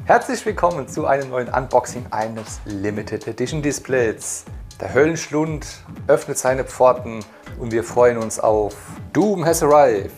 Herzlich willkommen zu einem neuen Unboxing eines Limited Edition Displays. Der Höllenschlund öffnet seine Pforten und wir freuen uns auf Doom has arrived.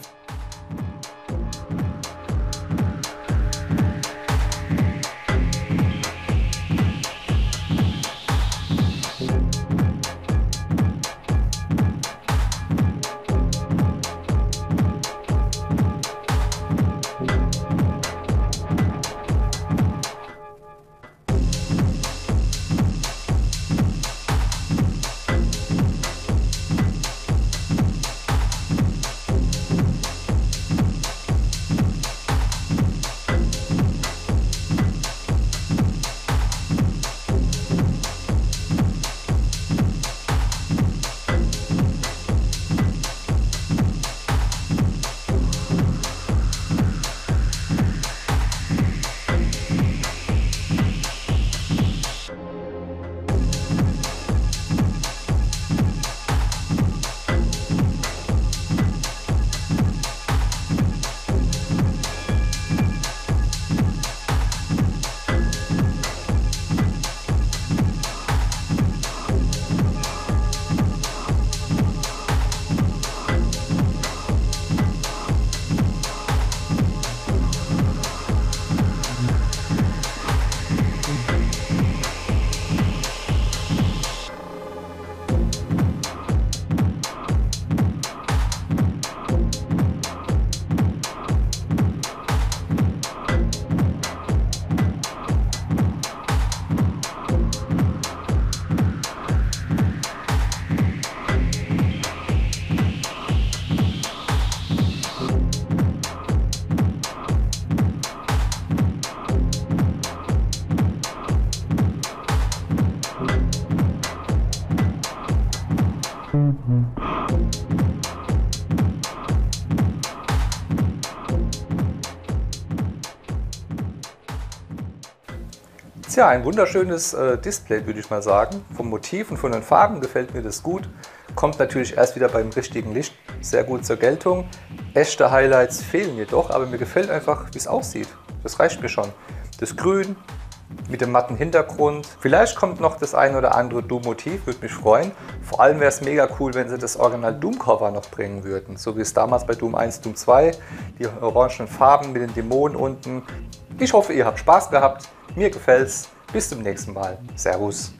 Tja, ein wunderschönes Display, würde ich mal sagen. Vom Motiv und von den Farben gefällt mir das gut. Kommt natürlich erst wieder beim richtigen Licht sehr gut zur Geltung. Echte Highlights fehlen jedoch, aber mir gefällt einfach, wie es aussieht. Das reicht mir schon. Das Grün mit dem matten Hintergrund. Vielleicht kommt noch das ein oder andere Doom-Motiv, würde mich freuen. Vor allem wäre es mega cool, wenn sie das Original Doom-Cover noch bringen würden. So wie es damals bei Doom 1, Doom 2. Die orangen Farben mit den Dämonen unten. Ich hoffe, ihr habt Spaß gehabt. Mir gefällt's. Bis zum nächsten Mal. Servus.